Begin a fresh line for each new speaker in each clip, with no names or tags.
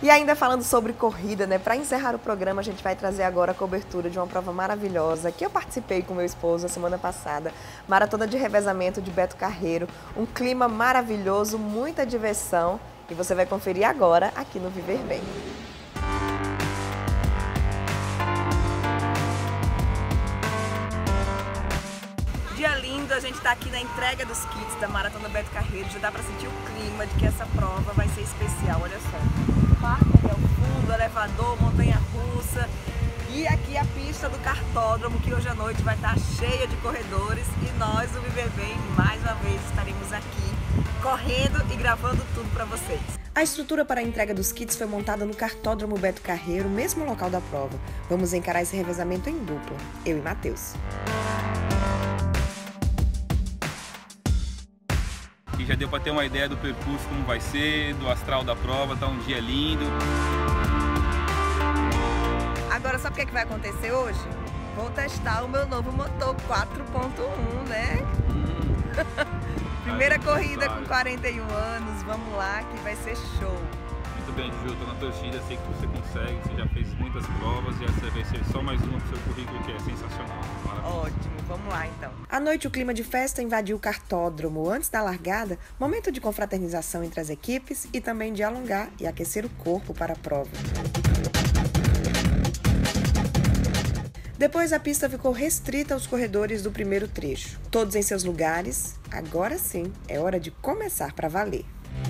E ainda falando sobre corrida, né? Para encerrar o programa, a gente vai trazer agora a cobertura de uma prova maravilhosa que eu participei com meu esposo a semana passada. Maratona de revezamento de Beto Carreiro. Um clima maravilhoso, muita diversão. E você vai conferir agora aqui no Viver Bem. Dia lindo, a gente está aqui na entrega dos kits da Maratona Beto Carreiro. Já dá para sentir o clima de que essa prova vai ser especial, olha só. Parque ali ao fundo, elevador, montanha-russa e aqui a pista do kartódromo, que hoje à noite vai estar cheia de corredores e nós, o Viver Bem, mais uma vez estaremos aqui correndo e gravando tudo para vocês. A estrutura para a entrega dos kits foi montada no kartódromo Beto Carreiro, mesmo local da prova. Vamos encarar esse revezamento em dupla, eu e Matheus.
E já deu para ter uma ideia do percurso, como vai ser, do astral da prova, tá um dia lindo.
Agora, sabe o que vai acontecer hoje? Vou testar o meu novo motor 4.1, né? Primeira corrida com 41 anos, vamos lá que vai ser show.
Muito bem, Ju, tô na torcida, sei que você consegue, você já fez muitas provas e essa vai ser só mais uma do seu currículo, que é sensacional. Maravilha.
Ótimo, vamos lá então. À noite o clima de festa invadiu o kartódromo. Antes da largada, momento de confraternização entre as equipes e também de alongar e aquecer o corpo para a prova. Depois a pista ficou restrita aos corredores do primeiro trecho. Todos em seus lugares, agora sim, é hora de começar para valer.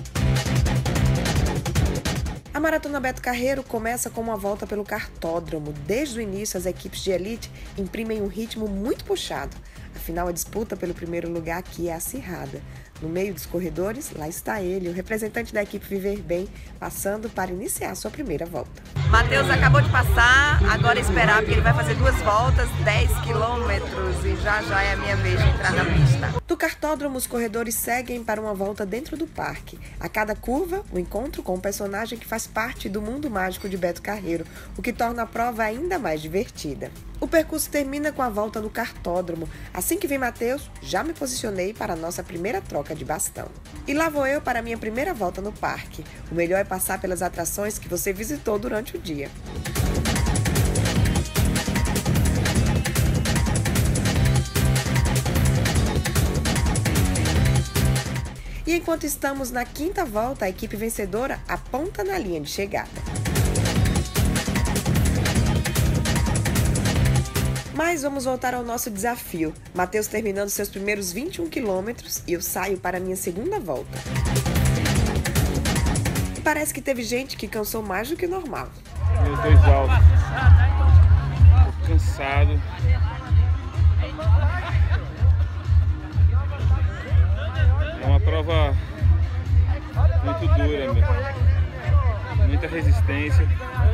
A Maratona Beto Carreiro começa com uma volta pelo kartódromo. Desde o início, as equipes de elite imprimem um ritmo muito puxado. Afinal, a disputa pelo primeiro lugar aqui é acirrada. No meio dos corredores, lá está ele, o representante da equipe Viver Bem, passando para iniciar sua primeira volta. Matheus acabou de passar, agora esperar, porque ele vai fazer 2 voltas, 10 quilômetros, e já é a minha vez de entrar na pista. Do kartódromo, os corredores seguem para uma volta dentro do parque. A cada curva, o encontro com um personagem que faz parte do mundo mágico de Beto Carreiro, o que torna a prova ainda mais divertida. O percurso termina com a volta no kartódromo. Assim que vem Matheus, já me posicionei para a nossa primeira troca de bastão. E lá vou eu para a minha primeira volta no parque. O melhor é passar pelas atrações que você visitou durante o dia. E enquanto estamos na 5ª volta, a equipe vencedora aponta na linha de chegada. Mas vamos voltar ao nosso desafio. Matheus terminando seus primeiros 21 quilômetros e eu saio para a minha segunda volta. E parece que teve gente que cansou mais do que o normal.
Meus 2 altos. Tô cansado. É uma prova muito dura, meu. Muita resistência.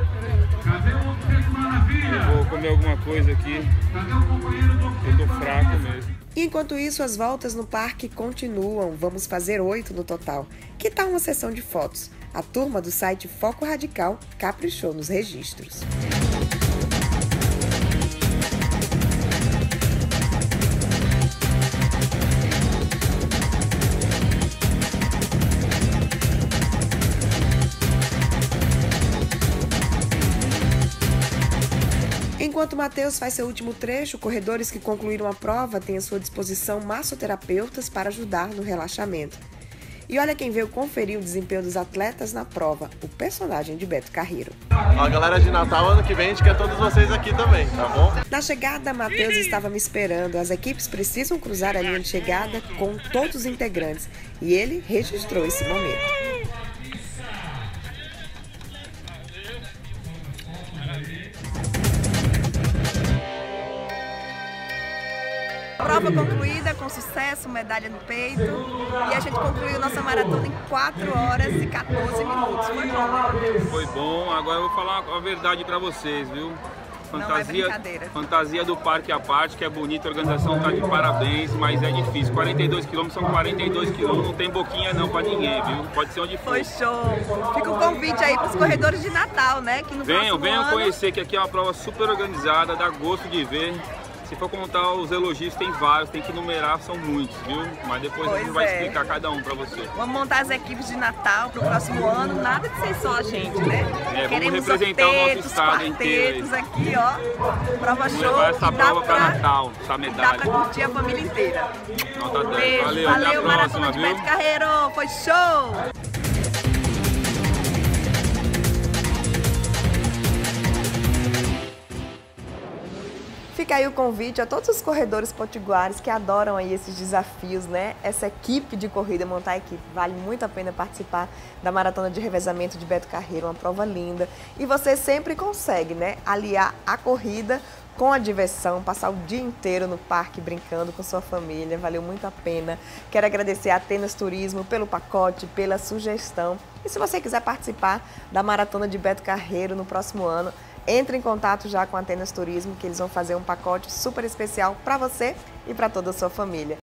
Eu vou comer alguma coisa aqui. Eu tô fraco mesmo.
E enquanto isso, as voltas no parque continuam. Vamos fazer 8 no total. Que tal uma sessão de fotos? A turma do site Foco Radical caprichou nos registros. Enquanto Matheus faz seu último trecho, corredores que concluíram a prova têm à sua disposição massoterapeutas para ajudar no relaxamento. E olha quem veio conferir o desempenho dos atletas na prova, o personagem de Beto Carreiro.
A galera de Natal, ano que vem, a gente quer todos vocês aqui também, tá bom?
Na chegada, Matheus estava me esperando. As equipes precisam cruzar a linha de chegada com todos os integrantes. E ele registrou esse momento. Prova concluída com sucesso, medalha no peito, e a gente concluiu nossa maratona em 4 horas e 14 minutos. Foi bom.
Foi bom. Agora eu vou falar a verdade pra vocês, viu? Fantasia do parque à parte, que é bonita, a organização tá de parabéns, mas é difícil. 42 quilômetros são 42 quilômetros, não tem boquinha não pra ninguém, viu? Pode ser onde for.
Foi show. Fica um convite aí pros corredores de Natal, né? Que no
venham conhecer, que aqui é uma prova super organizada, dá gosto de ver. Se for contar os elogios, tem vários, tem que numerar, são muitos, viu? Mas depois a gente vai explicar cada um pra você.
Vamos montar as equipes de Natal pro próximo ano, nada de ser só a gente, né?
Vamos representar o nosso estado inteiro.
Aqui, ó, prova show.
Levar essa prova pra Natal, essa medalha.
Dá pra curtir a família inteira.
Nota 10.
Beijo,
Valeu, até a próxima,
Maratona de
viu?
Beto Carreiro, foi show!
Fica aí o convite a todos os corredores potiguares que adoram aí esses desafios, né? Essa equipe de corrida, montar a equipe, vale muito a pena participar da Maratona de Revezamento de Beto Carreiro, uma prova linda. E você sempre consegue, né, aliar a corrida com a diversão, passar o dia inteiro no parque brincando com sua família, valeu muito a pena. Quero agradecer a Atenas Turismo pelo pacote, pela sugestão. E se você quiser participar da Maratona de Beto Carreiro no próximo ano, entre em contato já com a Atenas Turismo, que eles vão fazer um pacote super especial para você e para toda a sua família.